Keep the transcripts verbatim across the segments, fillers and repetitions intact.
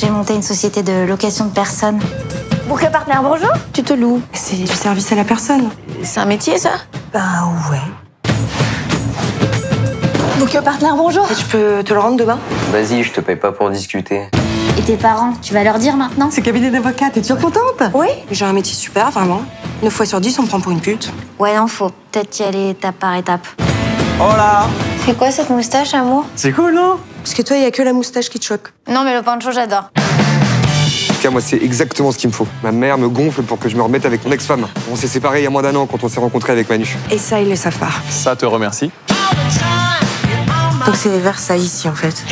J'ai monté une société de location de personnes. Bouquet Partner, bonjour. Tu te loues. C'est du service à la personne. C'est un métier, ça? Bah ouais. Bouquet Partner, bonjour. Et tu peux te le rendre demain? Vas-y, je te paye pas pour discuter. Et tes parents, tu vas leur dire maintenant? C'est cabinet d'avocat, t'es toujours contente? Oui. J'ai un métier super, vraiment. neuf fois sur dix, on me prend pour une pute. Ouais, non, faut peut-être y aller étape par étape. Oh là! C'est quoi cette moustache, amour? C'est cool, non? Parce que toi, il y a que la moustache qui te choque. Non, mais le pancho, j'adore. En tout cas, moi, c'est exactement ce qu'il me faut. Ma mère me gonfle pour que je me remette avec mon ex-femme. On s'est séparés il y a moins d'un an quand on s'est rencontrés avec Manu. Et ça, il le savent pas. Ça te remercie. Donc c'est Versailles ici, en fait.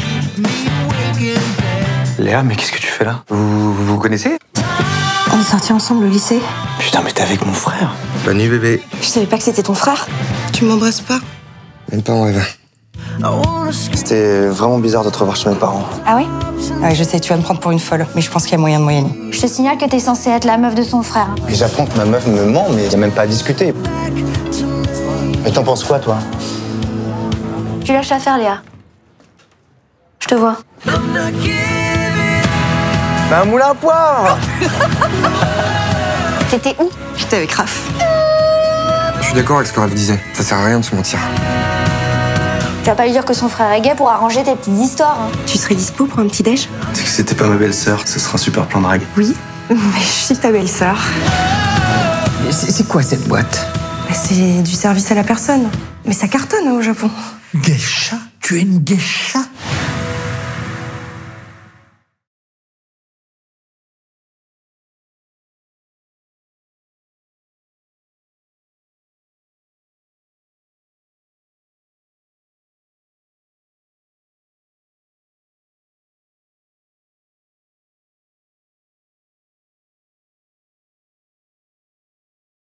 Léa, mais qu'est-ce que tu fais là? Vous vous, vous connaissez? On est sortis ensemble au lycée. Putain, mais t'es avec mon frère. Bonne nuit, bébé. Je savais pas que c'était ton frère. Tu m'embrasses pas? Même pas en rêve. C'était vraiment bizarre de te revoir chez mes parents. Ah oui? Ouais, je sais, tu vas me prendre pour une folle, mais je pense qu'il y a moyen de moyenner. Je te signale que t'es censée être la meuf de son frère. Et j'apprends que ma meuf me ment, mais y a même pas à discuter. Mais t'en penses quoi, toi? Tu lâches l'affaire, Léa. Je te vois. Bah, un moulin à poire! T'étais où? J'étais avec Raph. Je suis d'accord avec ce que Raph disait. Ça sert à rien de se mentir. Tu vas pas lui dire que son frère est gay pour arranger tes petites histoires. Hein. Tu serais dispo pour un petit déj? Si c'était pas ma belle-sœur, ce serait un super plan drague. Oui, mais je suis ta belle-sœur. C'est quoi cette boîte? Bah, c'est du service à la personne. Mais ça cartonne hein, au Japon. Geisha? Tu es une geisha?